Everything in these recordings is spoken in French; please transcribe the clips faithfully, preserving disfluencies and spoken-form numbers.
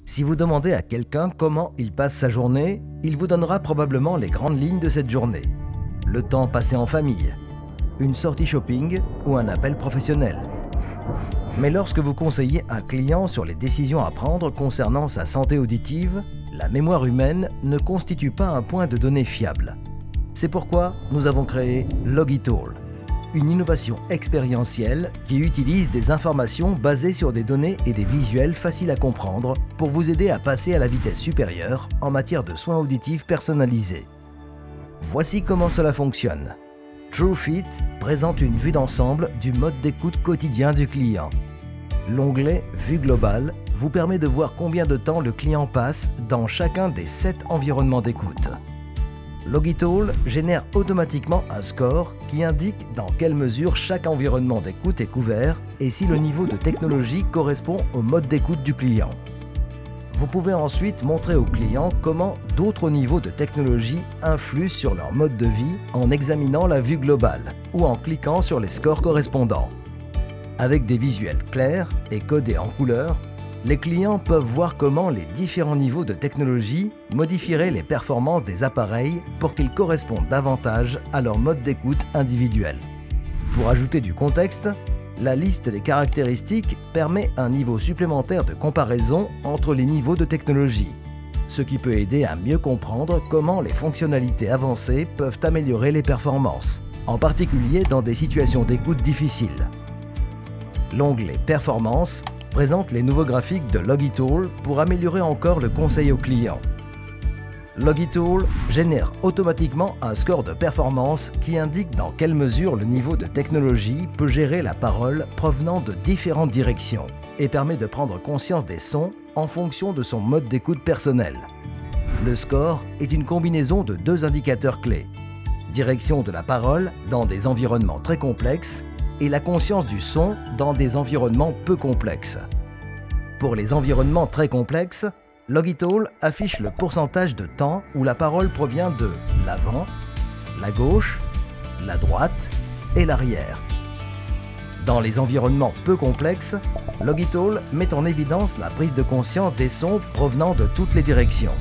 Si vous demandez à quelqu'un comment il passe sa journée, il vous donnera probablement les grandes lignes de cette journée. Le temps passé en famille, une sortie shopping ou un appel professionnel. Mais lorsque vous conseillez un client sur les décisions à prendre concernant sa santé auditive, la mémoire humaine ne constitue pas un point de données fiable. C'est pourquoi nous avons créé Logitool, une innovation expérientielle qui utilise des informations basées sur des données et des visuels faciles à comprendre pour vous aider à passer à la vitesse supérieure en matière de soins auditifs personnalisés. Voici comment cela fonctionne. TrueFit présente une vue d'ensemble du mode d'écoute quotidien du client. L'onglet Vue globale vous permet de voir combien de temps le client passe dans chacun des sept environnements d'écoute. Logitool génère automatiquement un score qui indique dans quelle mesure chaque environnement d'écoute est couvert et si le niveau de technologie correspond au mode d'écoute du client. Vous pouvez ensuite montrer au client comment d'autres niveaux de technologie influent sur leur mode de vie en examinant la vue globale ou en cliquant sur les scores correspondants. Avec des visuels clairs et codés en couleurs, les clients peuvent voir comment les différents niveaux de technologie modifieraient les performances des appareils pour qu'ils correspondent davantage à leur mode d'écoute individuel. Pour ajouter du contexte, la liste des caractéristiques permet un niveau supplémentaire de comparaison entre les niveaux de technologie, ce qui peut aider à mieux comprendre comment les fonctionnalités avancées peuvent améliorer les performances, en particulier dans des situations d'écoute difficiles. L'onglet Performance présente les nouveaux graphiques de Logitool pour améliorer encore le conseil au client. Logitool génère automatiquement un score de performance qui indique dans quelle mesure le niveau de technologie peut gérer la parole provenant de différentes directions et permet de prendre conscience des sons en fonction de son mode d'écoute personnel. Le score est une combinaison de deux indicateurs clés: direction de la parole dans des environnements très complexes et la conscience du son dans des environnements peu complexes. Pour les environnements très complexes, Logitool affiche le pourcentage de temps où la parole provient de l'avant, la gauche, la droite et l'arrière. Dans les environnements peu complexes, Logitool met en évidence la prise de conscience des sons provenant de toutes les directions.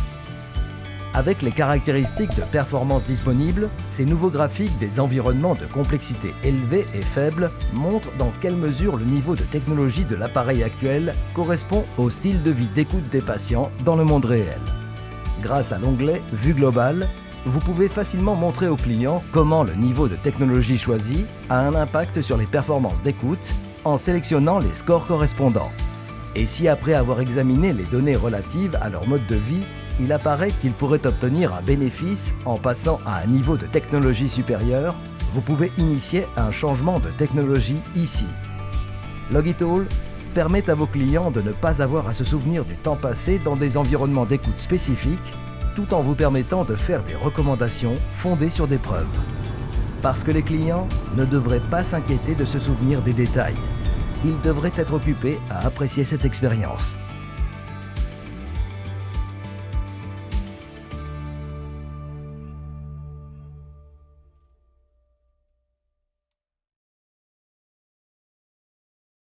Avec les caractéristiques de performance disponibles, ces nouveaux graphiques des environnements de complexité élevée et faible montrent dans quelle mesure le niveau de technologie de l'appareil actuel correspond au style de vie d'écoute des patients dans le monde réel. Grâce à l'onglet Vue globale, vous pouvez facilement montrer au client comment le niveau de technologie choisi a un impact sur les performances d'écoute en sélectionnant les scores correspondants. Et si après avoir examiné les données relatives à leur mode de vie, il apparaît qu'il pourrait obtenir un bénéfice en passant à un niveau de technologie supérieur, vous pouvez initier un changement de technologie ici. Logitool permet à vos clients de ne pas avoir à se souvenir du temps passé dans des environnements d'écoute spécifiques, tout en vous permettant de faire des recommandations fondées sur des preuves. Parce que les clients ne devraient pas s'inquiéter de se souvenir des détails. Ils devraient être occupés à apprécier cette expérience.